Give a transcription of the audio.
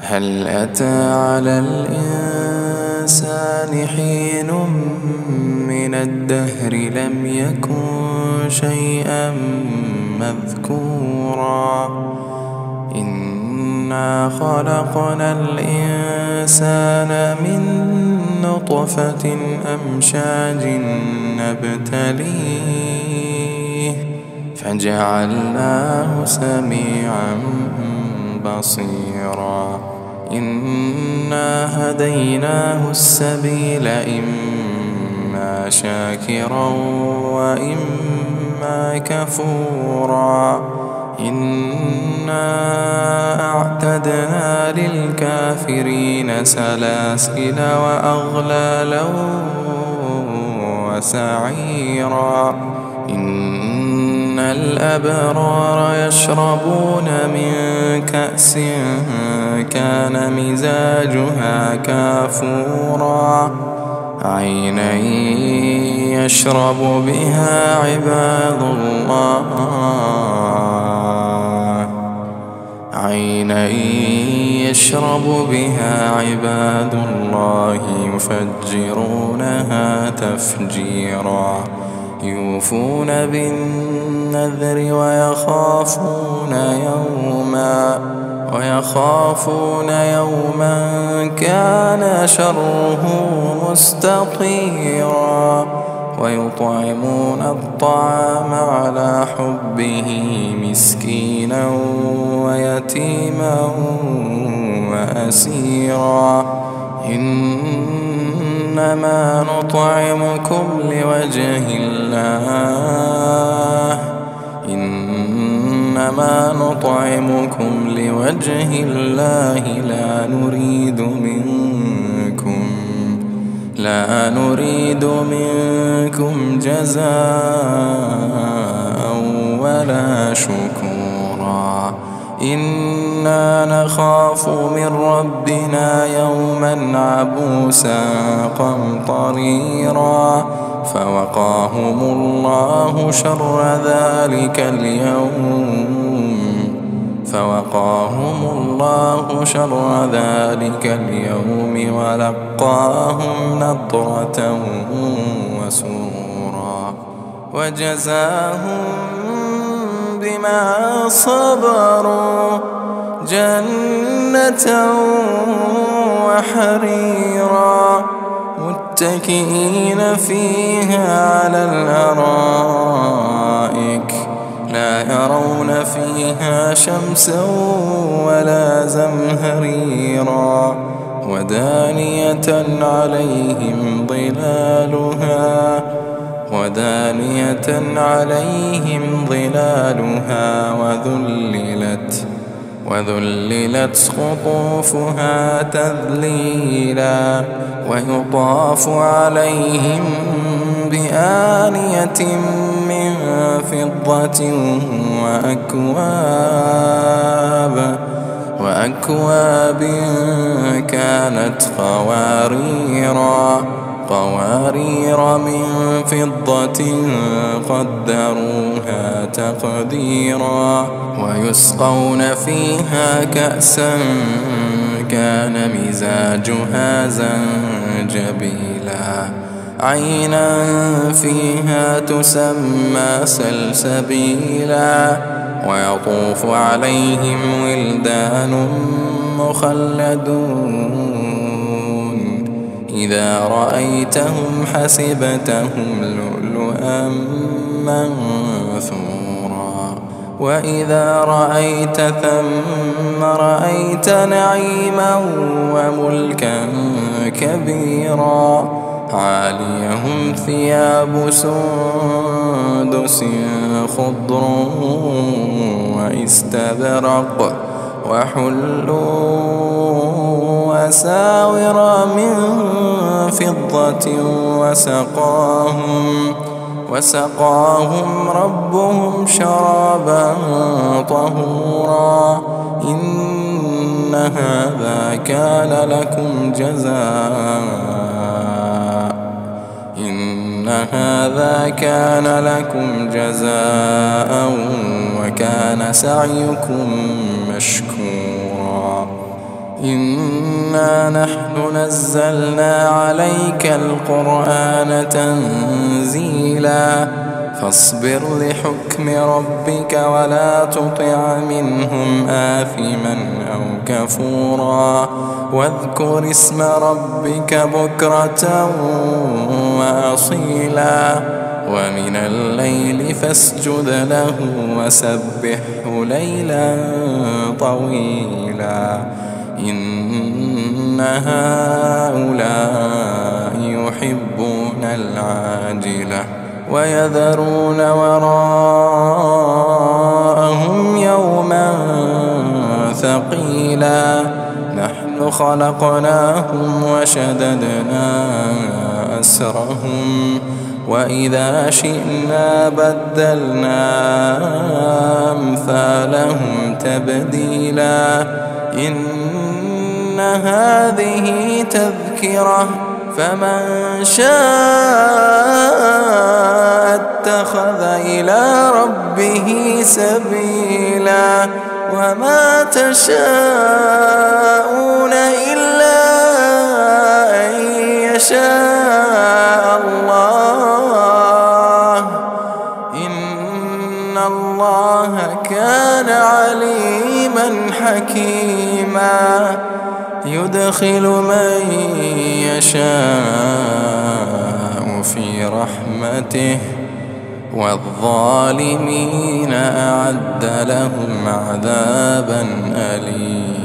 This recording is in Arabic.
هل أتى على الإنسان حين من الدهر لم يكن شيئا مذكورا إنا خلقنا الإنسان من نطفة أمشاج نبتليه فجعلناه سميعا بصيرا إنا هديناه السبيل إما شاكرا وإما كفورا إنا أعتدنا للكافرين سلاسل وأغلالا وسعيرا إن الأبرار يشربون من كأس كان مزاجها كافورا عينا يشرب بها عباد الله عينا يشرب بها عباد الله يفجرونها تفجيرا يوفون بالنذر ويخافون يوما كان شره مستطيرا ويطعمون الطعام على حبه مسكينا ويتيما وأسيرا إنما نطعمكم لوجه الله إنما نطعمكم لوجه الله لا نريد منكم جزاء ولا شكورا إنا نخاف من ربنا يوما عبوسا قمطريرا فوقاهم الله شر ذلك اليوم ولقاهم نضرة وسرورا وجزاهم بما صبروا جنة وحريرا متكئين فيها على الأرائك لا يرون فيها شمسا ولا زمهريرا ودانية عليهم ظلالها وذللت قطوفها تذليلا ويطاف عليهم بآنية من فضة وأكواب كانت قوارير من فضة قدروها تقديرا ويسقون فيها كأسا كان مزاجها زنجبيلا عينا فيها تسمى سلسبيلا ويطوف عليهم ولدان مخلدون إذا رأيتهم حسبتهم لؤلؤا منثورا وإذا رأيت ثم رأيت نعيما وملكا كبيرا عاليهم ثياب سندس خضر واستبرق وحلوا أساور من فضة وسقاهم ربهم شرابا طهورا إن هذا كان لكم جزاء وكان سعيكم مشكورا إنا نحن نزلنا عليك القرآن تنزيلا فاصبر لحكم ربك ولا تطع منهم آثما أو كفورا واذكر اسم ربك بكرة وأصيلا ومن الليل فاسجد له وسبحه ليلا طويلا إن هؤلاء يحبون العاجلة ويذرون وراءهم يوما ثقيلا نحن خلقناهم وشددنا أسرهم وإذا شئنا بدلنا أمثالهم تبديلا إن هذه تذكرة فمن شاء اتخذ إلى ربه سبيلا وما تشاءون إلا أن يشاء الله إن الله كان عليما حكيما يدخل من يشاء في رحمته والظالمين أعد لهم عذابا أليما.